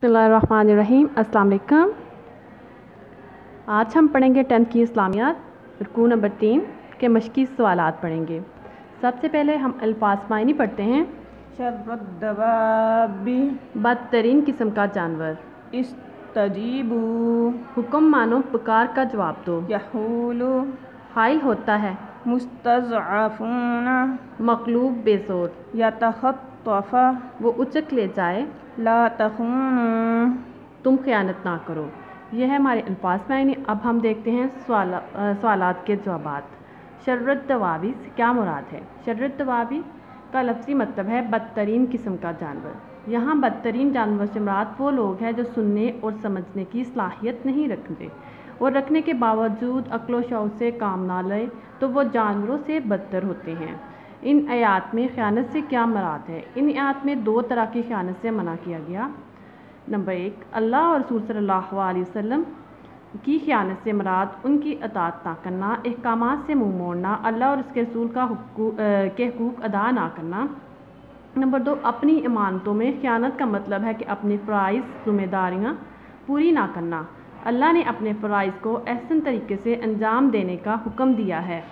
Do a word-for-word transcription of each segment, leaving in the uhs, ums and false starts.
बिस्मिल्लाहिर्रहमानिर्रहीम। अस्सलाम वालेकुम। आज हम पढ़ेंगे टेंथ की इस्लामियात रुकू नंबर तीन के मश्की सवालात पढ़ेंगे। सबसे पहले हम अल्फाज मायनी पढ़ते हैं। शर्रुद्दवाबी, बदतरीन किस्म का जानवर। इस्तजीबू, हुक्म मानो, पुकार का जवाब दो। यहूलु, हाइल होता है। मुस्तज़अफ़ूना, मकलूब बेजोर। यतख़त्तफ़ा, वो उचक ले जाए। ला तख़ूनू, तुम ख़यानत ना करो। यह है हमारे अल्फाज मायने। अब हम देखते हैं सवाल सवालात के जवाबात। शर्रुद्दवाबी से क्या मुराद है? शर्रुद्दवाबी का लफ्ज़ी मतलब है बदतरीन किस्म का जानवर। यहाँ बदतरीन जानवर से मुराद वो लोग हैं जो सुनने और समझने की सलाहियत नहीं रखते और रखने के बावजूद अक्ल व शऊर से काम ना लें तो वो जानवरों से बदतर होते हैं। इन आयात में ख़यानत से क्या मुराद है? इन आयात में दो तरह की ख़यानत से मना किया गया। नंबर एक, अल्लाह और रसूल सल्लल्लाहु अलैहि वसल्लम की ख़यानत से मुराद उनकी अताअत ना करना, अहकामात से मुँह मोड़ना, अल्लाह और उसके रसूल का हुकूक के हुकूक अदा ना करना। नंबर दो, अपनी इमानतों में ख़यानत का मतलब है कि अपनी फ़राइज़ ज़िम्मेदारियाँ पूरी ना करना। अल्लाह ने अपने फ़राइज़ को एहसन तरीके से अंजाम देने का हुक्म दिया है।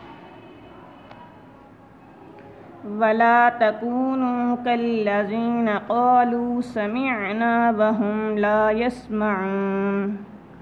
वला तकूनू कल्लज़ीना क़ालू समिअना वहुम ला यस्मऊन,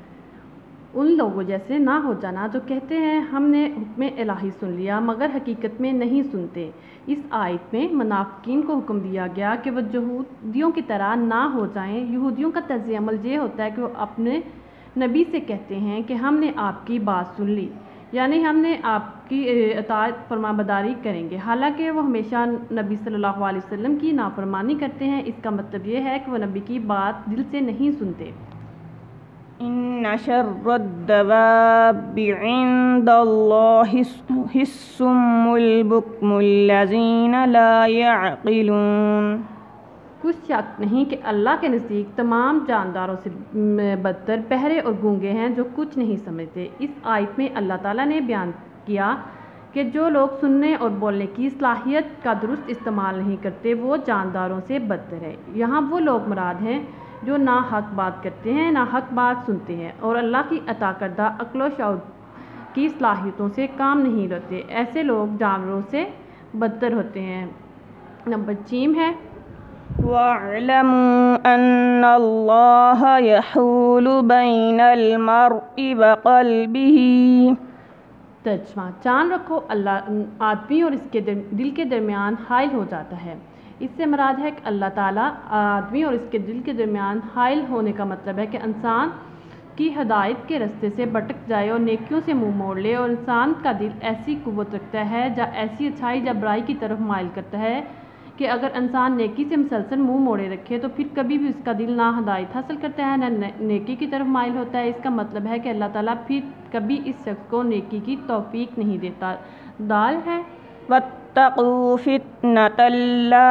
उन लोगों जैसे ना हो जाना जो कहते हैं हमने हुक्म इलाही सुन लिया मगर हकीकत में नहीं सुनते। इस आयत में मुनाफिकीन को हुक्म दिया गया कि वह यहूदियों की तरह ना हो जाएं। यहूदियों का तर्ज़ अमल ये होता है कि वो अपने नबी से कहते हैं कि हमने आपकी बात सुन ली, यानी हमने आपकी अताअत फरमाबरदारी करेंगे, हालांकि वो हमेशा नबी सल्लल्लाहु अलैहि वसल्लम की नाफरमानी करते हैं। इसका मतलब ये है कि वह नबी की बात दिल से नहीं सुनते। इन्न शर्रुद्दवाबि इंदल्लाहि हिस्सुम्मुल बुक्मुल्लज़ीना ला यअक़िलून, कुछ शक नहीं कि अल्लाह के नज़दीक तमाम जानदारों से बदतर बहरे और गूंगे हैं जो कुछ नहीं समझते। इस आयत में अल्लाह ताला ने बयान किया कि जो लोग सुनने और बोलने की सलाहियत का दुरुस्त इस्तेमाल नहीं करते वो जानदारों से बदतर है। यहाँ वो लोग मुराद हैं जो ना हक बात करते हैं, ना हक बात सुनते हैं और अल्लाह की अता करदा अक्ल व शऊर की सलाहियतों से काम नहीं लेते। ऐसे लोग जानवरों से बदतर होते हैं। नंबर चीम है वअलमू अन्नल्लाह यहूलु बैनल मर्इ व क़ल्बिही, तर्जमा, जान रखो अल्लाह आदमी और इसके दिल के दरमियान हाइल हो जाता है। इससे मुराद है कि अल्लाह ताला आदमी और इसके दिल के दरमियान हाइल होने का मतलब है कि इंसान की हदायत के रास्ते से भटक जाए और नेकियों से मुंह मोड़ ले। और इंसान का दिल ऐसी कुव्वत रखता है या ऐसी अच्छाई या बुराई की तरफ माइल करता है कि अगर इंसान नेकी से मुसलसल मुंह मोड़े रखे तो फिर कभी भी उसका दिल ना हदायत हासिल करता है ना नेकी की तरफ माइल होता है। इसका मतलब है कि अल्लाह ताला फिर कभी इस शख्स को नेकी की तौफीक नहीं देता। दाल है वत्तक़ू फितनतन ला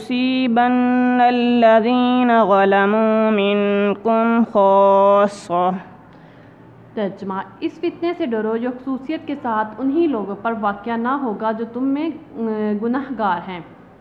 तुसीबन्नल्लज़ीना ज़लमू मिनकुम ख़ास्सा, तर्जमा, इस फितने से डरो जो खुसूसियत के साथ उन्हीं लोगों पर वाक़या ना होगा जो तुम में गुनाहगार हैं।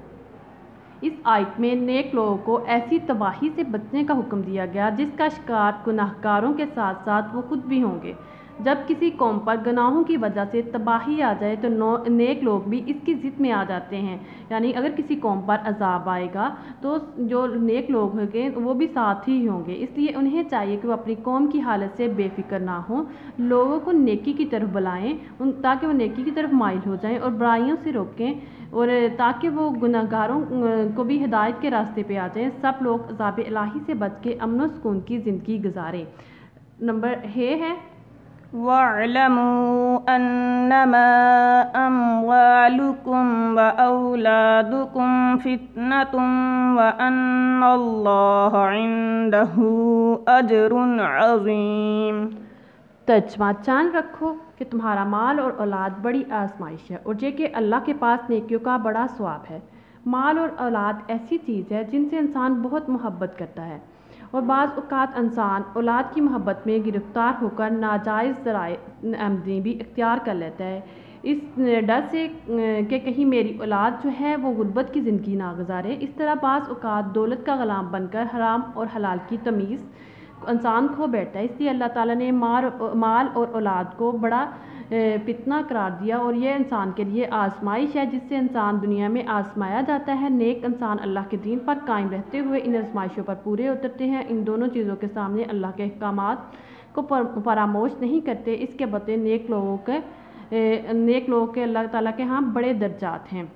इस आयत में नेक लोगों को ऐसी तबाही से बचने का हुक्म दिया गया जिसका शिकार गुनाहगारों के साथ साथ वो खुद भी होंगे। जब किसी कौम पर गुनाहों की वजह से तबाही आ जाए तो नेक लोग भी इसकी ज़िद में आ जाते हैं, यानी अगर किसी कौम पर अजाब आएगा तो जो नेक लोग होंगे वो भी साथ ही होंगे। इसलिए उन्हें चाहिए कि वो अपनी कौम की हालत से बेफिक्र ना हो, लोगों को नेकी की तरफ बुलाएं उन ताकि वो नेकी की तरफ माइल हो जाएं और बुराइयों से रोकें और ताकि वो गुनाहगारों को भी हिदायत के रास्ते पे आ जाएं। सब लोग अज़ाब इलाही से बच के अमन व सुकून की ज़िंदगी गुजारें। नंबर हे है वअलमू अन्नमा अम्वालुकुम व औलादुकुम फितनतुन व अन्नल्लाह इंदहु अजरुन अज़ीम, तर्जमा, जान रखो कि तुम्हारा माल और औलाद बड़ी आजमाइश है और ये कि अल्लाह के पास नेकियों का बड़ा सवाब है। माल और औलाद ऐसी चीज़ है जिनसे इंसान बहुत मोहब्बत करता है और बाज़ औक़ात इंसान औलाद की मोहब्बत में गिरफ़्तार होकर नाजायज़ ज़राए आमदनी भी इख्तियार कर लेता है। اس ڈر سے کہ کہیں میری اولاد جو ہے وہ غربت کی زندگی نہ گزارے۔ اس طرح بعض اوقات دولت کا غلام بن کر حرام اور حلال کی تمیز انسان کھو بیٹھتا ہے۔ اس لیے اللہ تعالیٰ نے مال اور اولاد کو بڑا فتنہ قرار دیا، اور یہ انسان کے لیے آزمائش ہے جس سے انسان دنیا میں آزمایا جاتا ہے۔ نیک انسان اللہ کے دین پر قائم رہتے ہوئے ان آزمائشوں پر پورے اترتے ہیں، ان دونوں چیزوں کے سامنے اللہ کے احکامات کو فراموش نہیں کرتے۔ اس کے بدلے نیک لوگوں کے نیک لوگوں کے اللہ تعالیٰ کے ہاں بڑے درجات ہیں۔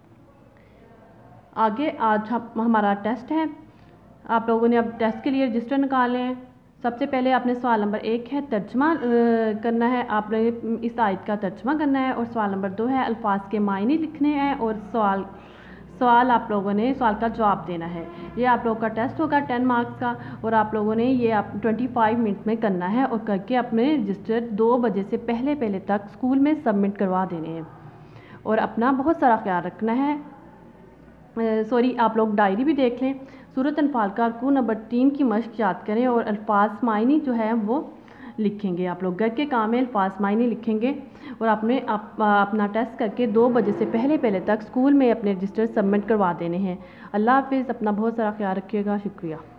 آگے آج ہمارا ٹیسٹ ہے، آپ لوگوں نے اب ٹیسٹ کے لیے رجسٹر نکالے ہیں۔ سب سے پہلے آپ نے سوال نمبر ایک ہے ترجمہ کرنا ہے، آپ نے اس آیت کا ترجمہ کرنا ہے، اور سوال نمبر دو ہے الفاظ کے معنی لکھنے ہیں، اور سوال سوال آپ لوگوں نے سوال کا جواب دینا ہے۔ یہ آپ لوگوں کا ٹیسٹ ہوگا ٹین مارکس کا، اور آپ لوگوں نے یہ آپ ٹوئنٹی فائیو منٹ میں کرنا ہے، اور کر کے اپنے رجسٹر دو بجے سے پہلے پہلے تک اسکول میں سبمٹ کروا دینے ہیں، اور اپنا بہت سارا خیال رکھنا ہے۔ سوری آپ لوگ ڈائری بھی دیکھ لیں۔ سورۃ انفال کا رکوع نمبر تین کی مشق یاد کریں، اور الفاظ معنی جو ہے وہ لکھیں گے۔ آپ لوگ گھر کے کام میں الفاظ معنی لکھیں گے، اور آپ نے اپنا ٹیسٹ کر کے دو بجے سے پہلے پہلے تک اسکول میں اپنے رجسٹر سبمٹ کروا دینے ہیں۔ اللہ حافظ، اپنا بہت سارا خیال رکھیے گا، شکریہ۔